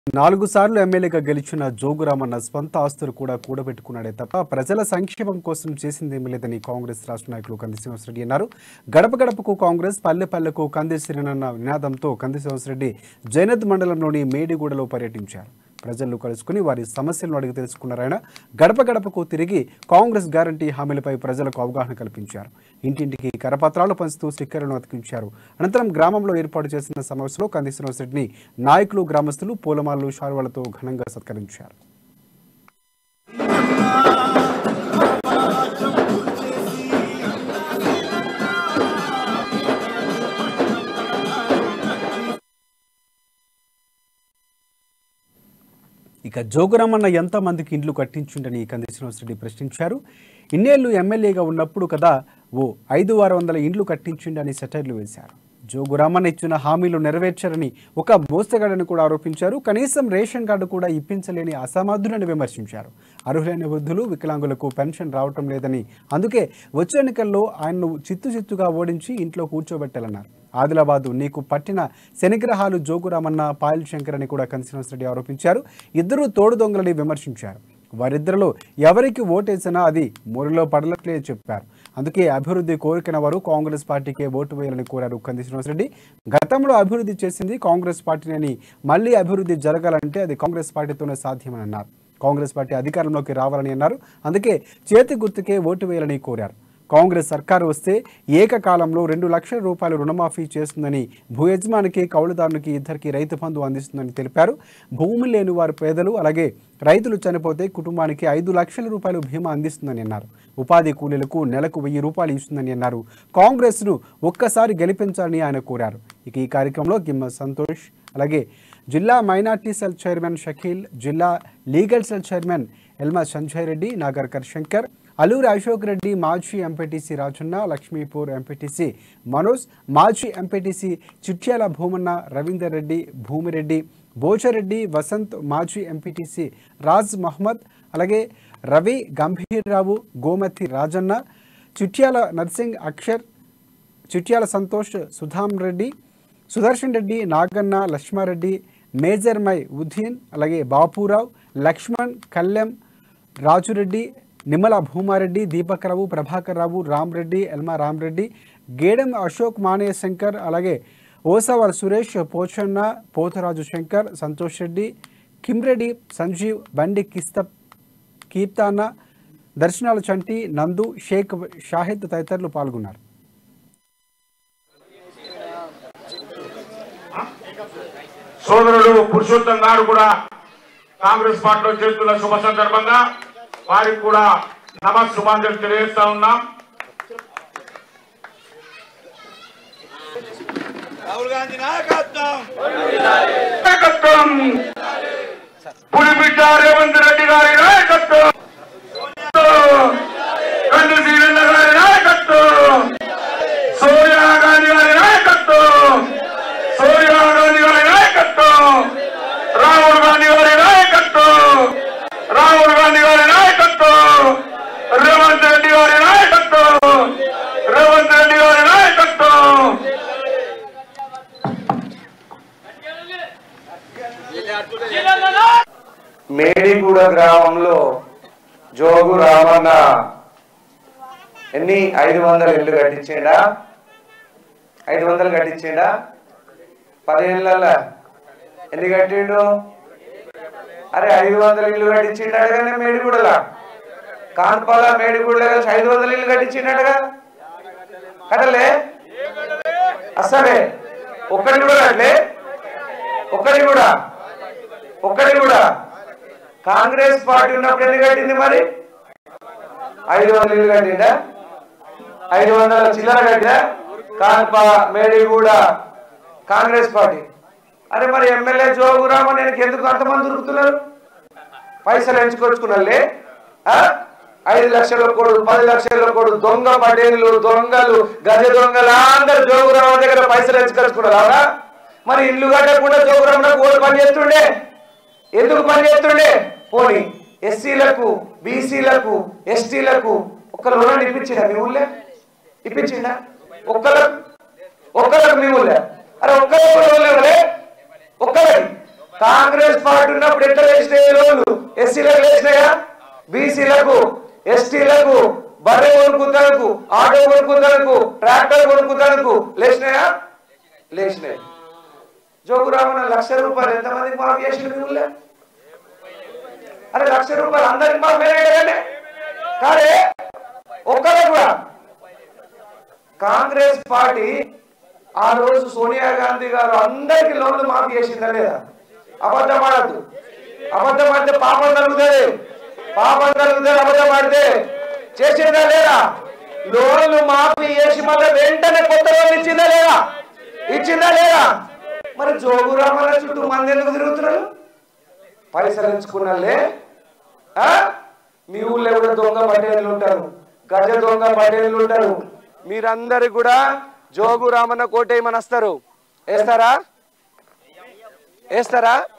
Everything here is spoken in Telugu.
4 సార్లు ఎమ్మెల్యేగా గెలిచిన జోగురామన్న స్వంత ఆస్తులు కూడా కూడబెట్టుకున్నాడే తప్ప ప్రజల సంక్షేమం కోసం చేసిందేమీ లేదని కాంగ్రెస్ రాష్ట్ర నాయకులు కంది శ్రీనివాసరెడ్డి అన్నారు. గడప గడపకు కాంగ్రెస్, పల్లె పల్లెకు కంది శ్రీనన్న నినాదంతో కంది శ్రీనివాసరెడ్డి జైనద్ మండలంలోని మేడిగూడలో పర్యటించారు. ప్రజలను కలుసుకుని వారి సమస్యలను అడిగి తెలుసుకున్నారు. ఆయన గడప గడపకు తిరిగి కాంగ్రెస్ గ్యారంటీ హామీలపై ప్రజలకు అవగాహన కల్పించారు. ఇంటింటికి కరపత్రాలు పంచుతూ స్టిక్కర్లను అతికించారు. అనంతరం గ్రామంలో ఏర్పాటు చేసిన సమావేశంలో కంది శ్రీనివాసరెడ్డిని నాయకులు, గ్రామస్తులు పూలమాలలు, శాలువాలతో ఘనంగా సత్కరించారు. ఇక జోగురామన్న ఎంతమందికి ఇండ్లు కట్టించుండని కంది శ్రీనివాసరెడ్డి ప్రశ్నించారు. ఇన్నేళ్లు ఎమ్మెల్యేగా ఉన్నప్పుడు కదా ఓ 500-600 ఇండ్లు కట్టించుండని సెటైర్లు వేశారు. జోగురామన్న ఇచ్చిన హామీలు నెరవేర్చారని ఒక మోస్తగాడని కూడా ఆరోపించారు. కనీసం రేషన్ కార్డు కూడా ఇప్పించలేని అసమర్థులని విమర్శించారు. అర్హులైన వృద్ధులు, వికలాంగులకు పెన్షన్ రావటం లేదని, అందుకే వచ్చే ఎన్నికల్లో ఆయన్ను చిత్తుగా ఓడించి ఇంట్లో కూర్చోబెట్టాలన్నారు. ఆదిలాబాదు నీకు పట్టిన శనిగ్రహాలు జోగురామన్న, పాయల్ శంకర్ అని కూడా కంది శ్రీనివాసరెడ్డి ఆరోపించారు. ఇద్దరు తోడు దొంగలని విమర్శించారు. వారిద్దరిలో ఎవరికి ఓటేసినా అది మూరిలో పడలట్లే చెప్పారు. అందుకే అభివృద్ధి కోరికన వారు కాంగ్రెస్ పార్టీకే ఓటు వేయాలని కోరారు కంది శ్రీనివాసరెడ్డి. గతంలో అభివృద్ధి చేసింది కాంగ్రెస్ పార్టీని, మళ్లీ అభివృద్ధి జరగాలంటే అది కాంగ్రెస్ పార్టీతోనే సాధ్యమని అన్నారు. కాంగ్రెస్ పార్టీ అధికారంలోకి రావాలని అన్నారు. అందుకే చేతి గుర్తుకే ఓటు వేయాలని కోరారు. కాంగ్రెస్ సర్కారు వస్తే ఏకకాలంలో 2 లక్షల రూపాయలు రుణమాఫీ చేస్తుందని, భూ యజమానికి, కౌలుదారునికి ఇద్దరికి రైతు బంధు అందిస్తుందని తెలిపారు. భూమి లేని వారు పేదలు, అలాగే రైతులు చనిపోతే కుటుంబానికి 5 లక్షల రూపాయలు బీమా అందిస్తుందని అన్నారు. ఉపాధి కూలీలకు నెలకు 1000 రూపాయలు ఇస్తుందని అన్నారు. కాంగ్రెస్ను ఒక్కసారి గెలిపించాలని ఆయన కోరారు. ఇక ఈ కార్యక్రమంలో గిమ్మ సంతోష్, అలాగే జిల్లా మైనార్టీ సెల్ చైర్మన్ షకీల్, జిల్లా legal cell chairman Elma Sanjay Reddy, Nagarkar Shankar, Alluri Ashok Reddy, మాజీ ఎంపీటీసీ రాజన్న, లక్ష్మీపూర్ ఎంపీటీసీ మనోజ్, మాజీ ఎంపీటీసీ చిట్యాల భూమన్న, రవీందర్ రెడ్డి, భూమిరెడ్డి, బోచరెడ్డి, వసంత్, మాజీ ఎంపీటీసీ రాజ్ మహమ్మద్, అలాగే రవి, గంభీర్రావు, గోమతి రాజన్న, చిట్యాల నర్సింగ్, అక్షర్, చిట్యాల సంతోష్, సుదర్శన్ రెడ్డి, నాగన్న, లక్ష్మారెడ్డి, మేజర్మై ఉద్దీన్, అలాగే బాపురావు, లక్ష్మణ్, కల్లెం, రాజురెడ్డి, నిమ్మల భూమారెడ్డి, దీపకరావు, ప్రభాకర్రావు, రామ్రెడ్డి, ఎల్మా రామ్రెడ్డి, గేడెం అశోక్, మానే శంకర్, అలాగే ఓసవర్ సురేష్, పోచన్న, పోతరాజు శంకర్, సంతోష్ రెడ్డి, కిమ్రెడ్డి, సంజీవ్, బండి కీర్తాన, దర్శనాల చంటి, నందు, షేక్ షాహిద్ తదితరులు పాల్గొన్నారు. సోదరుడు పురుషోత్తం గారు కూడా కాంగ్రెస్ పార్టీలో చేస్తున్న శుభ సందర్భంగా వారికి కూడా శుభాంజలి తెలియజేస్తా ఉన్నాం. రాహుల్ గాంధీ నాయకత్వం, పులిబిడ్డ రేవంత్ రెడ్డి గారి నాయకత్వం, కంది శ్రీనన్న గారి నాయకత్వం, సోనియా గాంధీ గారి నాయకత్వం, సోనియా గాంధీ గారి నాయకత్వం, రాహుల్ గాంధీ గారి నాయకత్వం, రాహుల్ గాంధీ గారి నాయకత్వం, రేవంత్ రెడ్డి గారి నాయకత్వం, రేవంత్ రెడ్డి గారి నాయకత్వం. మేడిగూడ గ్రామంలో జోగు రామన్న ఎన్ని 500 ఇల్లు కట్టించిండా? 500 కట్టించిండా? 10 ఏళ్ళ ఎన్ని కట్టిండు? అరే 500 ఇల్లు కట్టించిండగా మేడిగూడలా, కాన్పాల మేడిగూడలో కలిసి 500 ఇల్లు కట్టించిండగా కట్టలే? అసలే ఒక్కడి కూడా కట్టలే, ఒక్కడి కూడా కాంగ్రెస్ పార్టీ ఉన్నప్పుడు ఎన్ని కట్టింది? మరి 500 ఇల్లు కట్టిందా? 500 చిల్లర కట్టిందా? కాన్ప, మేడిగూడ కాంగ్రెస్ పార్టీ. అరే మరి ఎమ్మెల్యే జోగురామన్ నేను ఎందుకు అంతమంది దొరుకుతున్నారు? పైసలు ఎంచుకొచ్చుకున్నారులే. 5 లక్షల కోడు, 10 లక్షల కోడు, దొంగ పటేళ్ళు, దొంగలు, గజ దొంగలు అందరు జోగురామన్ దగ్గర పైసలు ఎంచుకొచ్చుకున్నారా? మరి ఇల్లు కట్టకుండా జోగురామన్ ఓటు పని చేస్తుండే, ఎందుకు పని చేస్తుండే? పోనీ ఎస్సీలకు, బీసీలకు, ఎస్టీలకు ఒక్క రుణాన్ని ఇప్పించిందా మీ ఊళ్ళే? ఇప్పించిందా? ఒక్కలకు మీ ఊళ్ళే? అరే ఒక్కరే ఒక్కరికి కాంగ్రెస్ పార్టీ ఉన్నప్పుడు ఎట్లా వేసినాయి లోన్లు? ఎస్సీలకు వేసినాయా? బీసీలకు, ఎస్టీలకు, బర్రె కొనుక్కుంటానికి, ఆటో కొనుక్కుంటానికి, ట్రాక్టర్ కొనుక్కుంటానికి లేచినాయా? లేచినాయి. జోగురామన్న ₹1,00,000 ఎంతమందికి మాఫీ చేసిండు మీ ఊళ్ళో? అరే ₹1,00,000 అందరికి మాఫీ అయ్యాడే కానీ ఒక్కరే కూడా. కాంగ్రెస్ పార్టీ ఆ రోజు సోనియా గాంధీ గారు అందరికి లోన్లు మాఫీ చేసిందా లేదా? అబద్ధం ఆడద్దు. అబద్ధం ఆడితే పాపం కలుగుతుంది. పాపం కలుగుతుంది. అబద్ధం ఆడితే చేసిందా లేదా? లోన్లు మాఫీ చేసి మళ్ళీ వెంటనే కొత్త లోన్లు ఇచ్చిందా లేదా? ఇచ్చిందా లేదా? మరి జోగురామన్న చుట్టూ మంది ఎందుకు తిరుగుతున్నారు? పైసలు ఎంచుకున్నాలే. మీ ఊళ్ళో కూడా దొంగ పటేళ్ళు ఉంటారు, గజ దొంగ పటేళ్ళు ఉంటారు. మీరందరు కూడా జోగురామన్న కోటేయమని వస్తారు. వేస్తారా? వేస్తారా?